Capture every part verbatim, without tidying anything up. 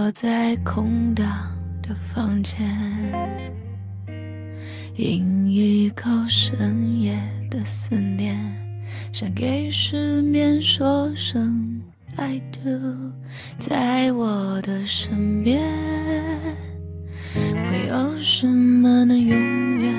坐在空荡的房间，饮一口深夜的思念，想给失眠说声 I do， 在我的身边，会有什么能永远？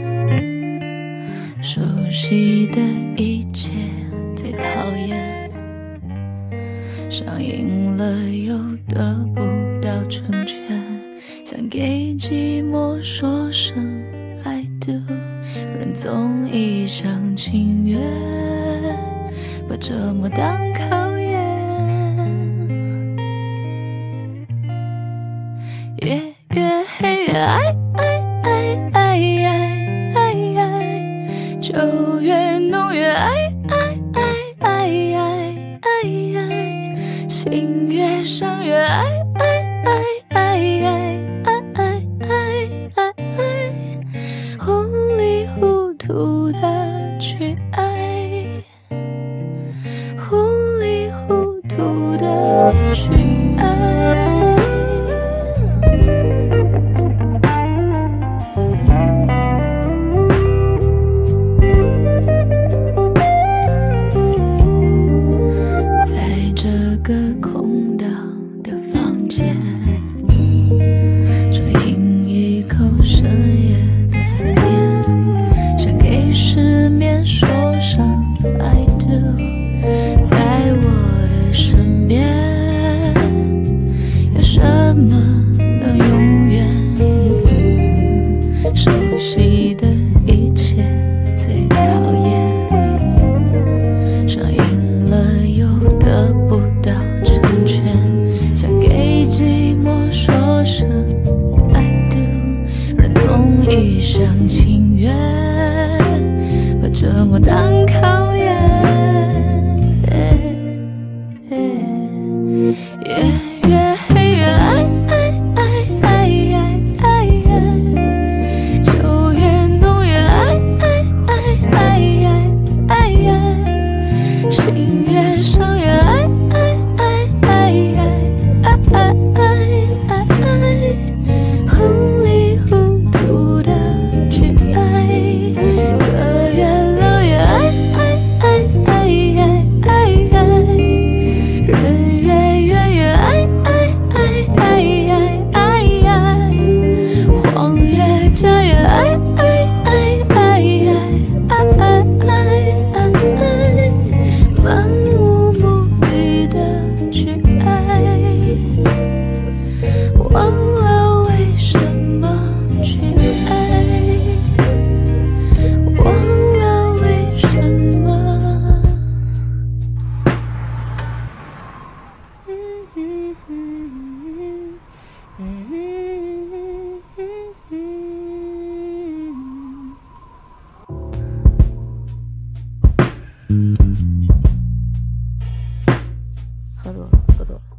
熟悉的一切最讨厌，上瘾了又得不到成全，想给寂寞说声 I do， 人总一厢情愿，把折磨当考验。夜越黑越爱爱爱爱爱爱爱，酒越浓越爱爱爱爱爱爱爱，心越伤越爱爱爱爱爱爱爱爱爱，糊里糊涂的去爱，糊里糊涂的去爱。在这个空荡的房间，只饮一口深夜的思念，想给失眠说声 I do， 在我的身边，有什么能永远？熟悉的一切最讨厌，上瘾了又得不到成全，想给寂寞说声 I do， 人总一厢情愿，把折磨当考验。夜越黑越爱爱爱爱爱爱爱，酒越浓越爱爱爱爱爱爱爱，心越伤越爱爱爱爱爱爱爱爱，糊里糊涂的去爱，歌越老越爱爱爱爱爱爱，人越远越爱爱爱爱爱爱，谎越假越爱爱爱爱爱爱爱，漫无目的的去爱，忘了为什么去爱，忘了为什么。喝多了，喝多了。